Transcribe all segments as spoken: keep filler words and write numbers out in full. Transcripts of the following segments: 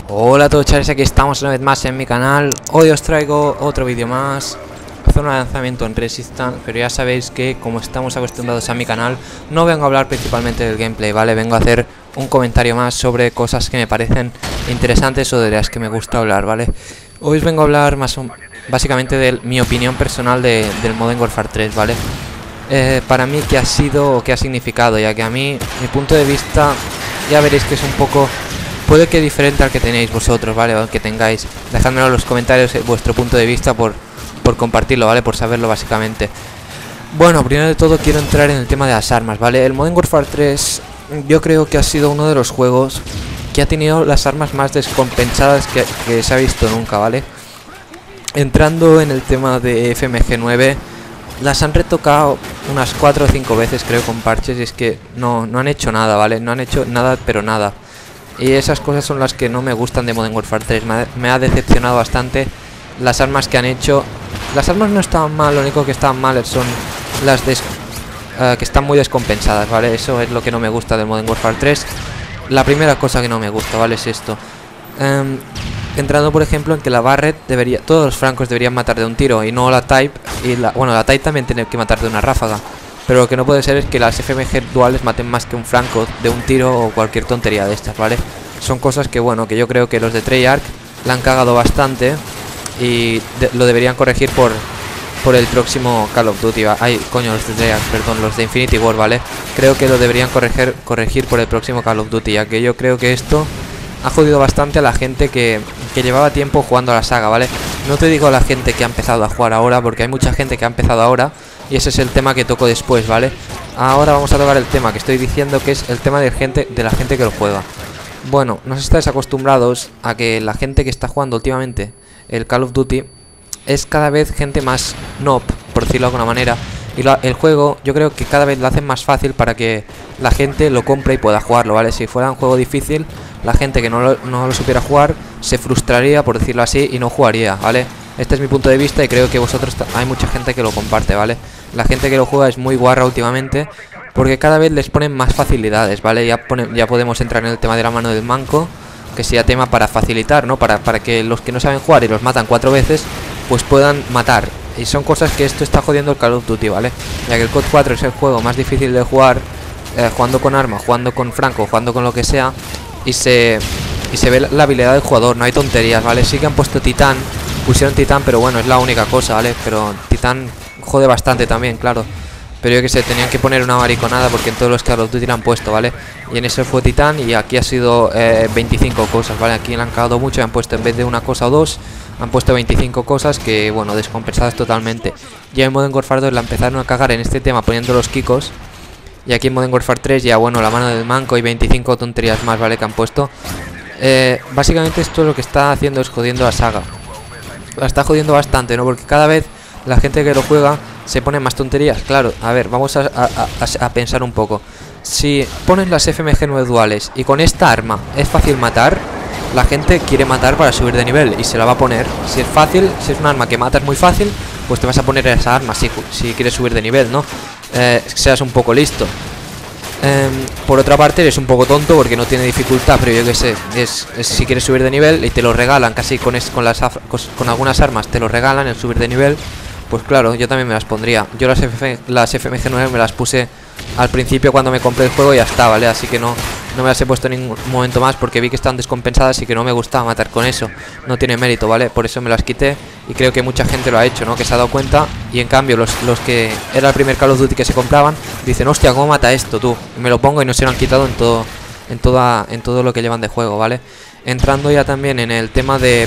Hola a todos, chavales, aquí estamos una vez más en mi canal. Hoy os traigo otro vídeo más, zona de lanzamiento en Resistance. Pero ya sabéis que, como estamos acostumbrados a mi canal, no vengo a hablar principalmente del gameplay, ¿vale? Vengo a hacer un comentario más sobre cosas que me parecen interesantes o de las que me gusta hablar, ¿vale? Hoy os vengo a hablar más o, básicamente de mi opinión personal de, del Modern Warfare tres, ¿vale? Eh, para mí, qué ha sido o qué ha significado, ya que a mí, mi punto de vista, ya veréis que es un poco... puede que diferente al que tenéis vosotros, ¿vale? O al que tengáis. Dejadmelo en los comentarios eh, vuestro punto de vista por, por compartirlo, ¿vale? Por saberlo básicamente. Bueno, primero de todo quiero entrar en el tema de las armas, ¿vale? El Modern Warfare tres yo creo que ha sido uno de los juegos que ha tenido las armas más descompensadas que, que se ha visto nunca, ¿vale? Entrando en el tema de F M G nueve, las han retocado unas cuatro o cinco veces, creo, con parches. Y es que no, no han hecho nada, ¿vale? No han hecho nada, pero nada. Y esas cosas son las que no me gustan de Modern Warfare tres. Me ha, me ha decepcionado bastante las armas que han hecho. Las armas no estaban mal, lo único que estaban mal son las des, uh, que están muy descompensadas, ¿vale? Eso es lo que no me gusta del Modern Warfare tres. La primera cosa que no me gusta, ¿vale? Es esto. Um, entrando, por ejemplo, en que la Barrett debería... todos los francos deberían matar de un tiro y no la Type. Y la, bueno, la Type también tiene que matar de una ráfaga. Pero lo que no puede ser es que las F M G duales maten más que un franco de un tiro o cualquier tontería de estas, ¿vale? Son cosas que, bueno, que yo creo que los de Treyarch la han cagado bastante y de, lo deberían corregir por por el próximo Call of Duty. Ay, coño, los de Treyarch, perdón, los de Infinity War, ¿vale? Creo que lo deberían corregir, corregir por el próximo Call of Duty, ya que yo creo que esto ha jodido bastante a la gente que, que llevaba tiempo jugando a la saga, ¿vale? No te digo a la gente que ha empezado a jugar ahora, porque hay mucha gente que ha empezado ahora. Y ese es el tema que toco después, ¿vale? Ahora vamos a tocar el tema que estoy diciendo, que es el tema de, gente, de la gente que lo juega. Bueno, no estáis acostumbrados a que la gente que está jugando últimamente el Call of Duty es cada vez gente más noob, por decirlo de alguna manera. Y lo, el juego yo creo que cada vez lo hacen más fácil para que la gente lo compre y pueda jugarlo, ¿vale? Si fuera un juego difícil, la gente que no lo, no lo supiera jugar se frustraría, por decirlo así, y no jugaría, ¿vale? Este es mi punto de vista y creo que vosotros hay mucha gente que lo comparte, ¿vale? La gente que lo juega es muy guarra últimamente porque cada vez les ponen más facilidades, ¿vale? Ya, pone, ya podemos entrar en el tema de la mano del manco, que sería tema para facilitar, ¿no? Para, para que los que no saben jugar y los matan cuatro veces, pues puedan matar. Y son cosas que esto está jodiendo el Call of Duty, ¿vale? Ya que el C O D cuatro es el juego más difícil de jugar, eh, jugando con arma, jugando con franco, jugando con lo que sea, y se, y se ve la habilidad del jugador, no hay tonterías, ¿vale? Sí que han puesto Titán, pusieron Titán, pero bueno, es la única cosa, ¿vale? Pero Titán jode bastante también, claro. Pero yo que sé, tenían que poner una mariconada porque en todos los Call of Duty la han puesto, ¿vale? Y en ese fue Titán y aquí ha sido eh, veinticinco cosas, ¿vale? Aquí le han cagado mucho y han puesto, en vez de una cosa o dos, han puesto veinticinco cosas que, bueno, descompensadas totalmente. Ya en Modern Warfare dos la empezaron a cagar en este tema poniendo los kikos. Y aquí en Modern Warfare tres ya, bueno, la mano del manco y veinticinco tonterías más, ¿vale? Que han puesto. Eh, básicamente esto lo que está haciendo es jodiendo la saga. La está jodiendo bastante, ¿no? Porque cada vez la gente que lo juega se pone más tonterías. Claro, a ver, vamos a, a, a, a pensar un poco. Si ponen las F M G nueve duales y con esta arma es fácil matar, la gente quiere matar para subir de nivel y se la va a poner. Si es fácil, si es un arma que matas muy fácil, pues te vas a poner esa arma si, si quieres subir de nivel, ¿no? Eh, seas un poco listo. Eh, por otra parte eres un poco tonto porque no tiene dificultad, pero yo que sé, es, es si quieres subir de nivel y te lo regalan casi con, es, con, las, con, con algunas armas te lo regalan el subir de nivel, pues claro, yo también me las pondría. Yo las, F, las F M G nueve me las puse al principio cuando me compré el juego y ya está, ¿vale? Así que no, no me las he puesto en ningún momento más porque vi que están descompensadas y que no me gustaba matar con eso. No tiene mérito, ¿vale? Por eso me las quité y creo que mucha gente lo ha hecho, ¿no? Que se ha dado cuenta y en cambio los, los que era el primer Call of Duty que se compraban dicen, hostia, ¿cómo mata esto, tú? Y me lo pongo y no se lo han quitado en todo, en toda, en todo lo que llevan de juego, ¿vale? Entrando ya también en el tema de...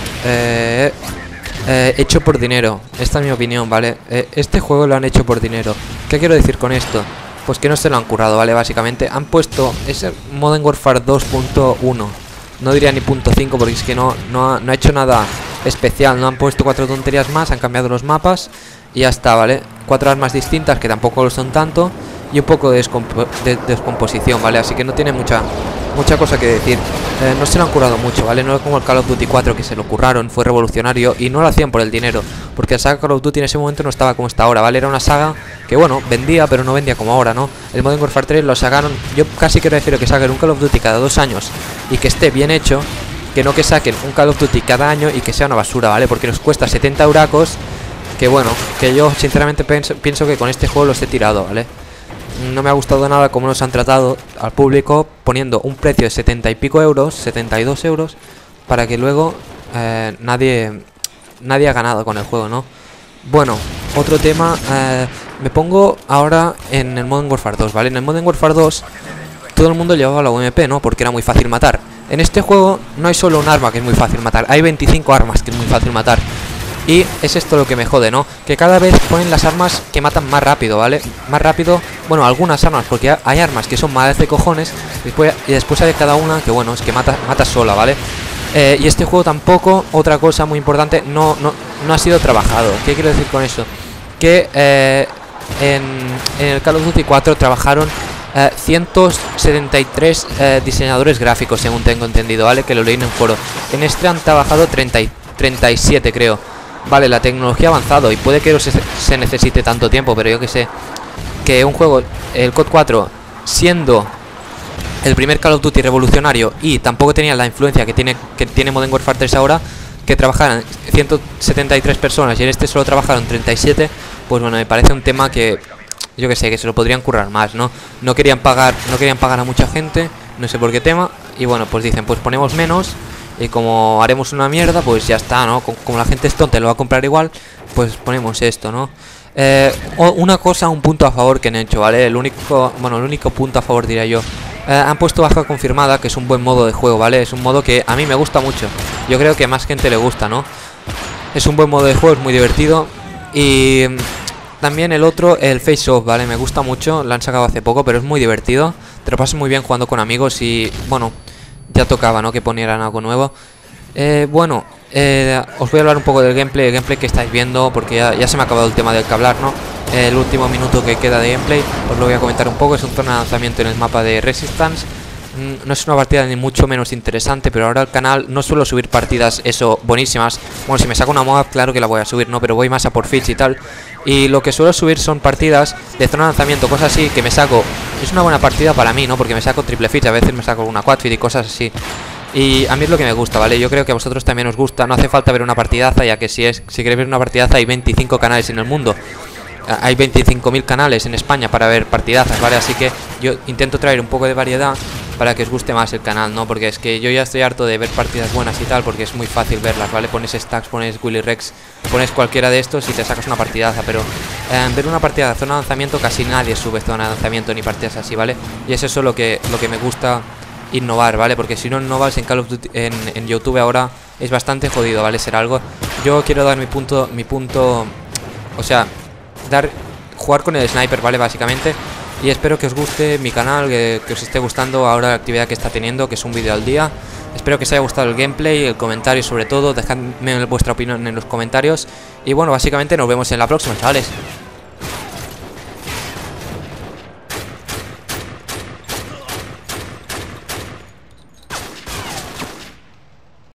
Eh, eh, hecho por dinero. Esta es mi opinión, ¿vale? Eh, este juego lo han hecho por dinero. ¿Qué quiero decir con esto? Pues que no se lo han currado, ¿vale? Básicamente han puesto ese Modern Warfare dos punto uno. No diría ni punto cinco porque es que no, no, ha, no ha hecho nada especial. No han puesto cuatro tonterías más, han cambiado los mapas y ya está, ¿vale? Cuatro armas distintas que tampoco lo son tanto y un poco de, descompo de descomposición, ¿vale? Así que no tiene mucha mucha cosa que decir. Eh, no se lo han currado mucho, ¿vale? No es como el Call of Duty cuatro que se lo curraron, fue revolucionario y no lo hacían por el dinero, porque la saga Call of Duty en ese momento no estaba como está ahora, ¿vale? Era una saga que, bueno, vendía, pero no vendía como ahora, ¿no? El Modern Warfare tres lo sacaron, yo casi quiero decir que saquen un Call of Duty cada dos años y que esté bien hecho, que no que saquen un Call of Duty cada año y que sea una basura, ¿vale? Porque nos cuesta setenta euracos, que bueno, que yo sinceramente pienso, pienso que con este juego los he tirado, ¿vale? No me ha gustado nada cómo nos han tratado al público, poniendo un precio de setenta y pico euros, setenta y dos euros, para que luego eh, nadie, nadie ha ganado con el juego, ¿no? Bueno, otro tema, eh, me pongo ahora en el Modern Warfare dos, ¿vale? En el Modern Warfare dos todo el mundo llevaba la U M P, ¿no? Porque era muy fácil matar. En este juego no hay solo un arma que es muy fácil matar, hay veinticinco armas que es muy fácil matar. Y es esto lo que me jode, ¿no? Que cada vez ponen las armas que matan más rápido, ¿vale? Más rápido, bueno, algunas armas, porque hay armas que son malas de cojones, después, y después hay de cada una que, bueno, es que mata, mata sola, ¿vale? Eh, y este juego tampoco, otra cosa muy importante, no, no, no ha sido trabajado. ¿Qué quiero decir con eso? Que eh, en, en el Call of Duty cuatro trabajaron eh, ciento setenta y tres eh, diseñadores gráficos, según tengo entendido, ¿vale? Que lo leí en el foro. En este han trabajado treinta, treinta y siete, creo. Vale, la tecnología ha avanzado y puede que no se, se necesite tanto tiempo, pero yo que sé, que un juego, el C O D cuatro, siendo el primer Call of Duty revolucionario y tampoco tenía la influencia que tiene que tiene Modern Warfare tres ahora, que trabajaran ciento setenta y tres personas y en este solo trabajaron treinta y siete, pues bueno, me parece un tema que yo que sé, que se lo podrían currar más, ¿no? No querían pagar, no querían pagar a mucha gente, no sé por qué tema, y bueno, pues dicen, pues ponemos menos. Y como haremos una mierda, pues ya está, ¿no? Como, como la gente es tonta y lo va a comprar igual, pues ponemos esto, ¿no? Eh, una cosa, un punto a favor que han hecho, ¿vale? El único, bueno, el único punto a favor diría yo. Eh, han puesto baja confirmada, que es un buen modo de juego, ¿vale? Es un modo que a mí me gusta mucho. Yo creo que a más gente le gusta, ¿no? Es un buen modo de juego, es muy divertido. Y también el otro, el Face Off, ¿vale? Me gusta mucho, lo han sacado hace poco, pero es muy divertido. Te lo pasas muy bien jugando con amigos y, bueno, ya tocaba, ¿no? Que ponieran algo nuevo. Eh, bueno, eh, os voy a hablar un poco del gameplay, el gameplay que estáis viendo, porque ya, ya se me ha acabado el tema del que hablar, ¿no? Eh, el último minuto que queda de gameplay, os lo voy a comentar un poco. Es un zona de lanzamiento en el mapa de Resistance. Mm, no es una partida ni mucho menos interesante, pero ahora al canal no suelo subir partidas, eso, buenísimas. Bueno, si me saco una moda, claro que la voy a subir, ¿no? Pero voy más a por feeds y tal. Y lo que suelo subir son partidas de zona de lanzamiento, cosas así, que me saco. Es una buena partida para mí, ¿no? Porque me saco triple feeds, a veces me saco una quad feed y cosas así. Y a mí es lo que me gusta, ¿vale? Yo creo que a vosotros también os gusta. No hace falta ver una partidaza, ya que si es si queréis ver una partidaza hay veinticinco canales en el mundo. Hay veinticinco mil canales en España para ver partidazas, ¿vale? Así que yo intento traer un poco de variedad para que os guste más el canal, ¿no? Porque es que yo ya estoy harto de ver partidas buenas y tal, porque es muy fácil verlas, ¿vale? Pones Stacks, pones Willy Rex, pones cualquiera de estos y te sacas una partidaza, pero eh, ver una partida de zona de lanzamiento casi nadie sube zona de lanzamiento ni partidas así, ¿vale? Y es eso lo que, lo que me gusta innovar, ¿vale? Porque si no innovas en Call of Duty, en, en YouTube ahora es bastante jodido, ¿vale? Ser algo. Yo quiero dar mi punto, mi punto, o sea, dar, jugar con el sniper, ¿vale? Básicamente. Y espero que os guste mi canal, que, que os esté gustando ahora la actividad que está teniendo, que es un vídeo al día. Espero que os haya gustado el gameplay, el comentario sobre todo. Dejadme vuestra opinión en los comentarios. Y bueno, básicamente nos vemos en la próxima, chavales.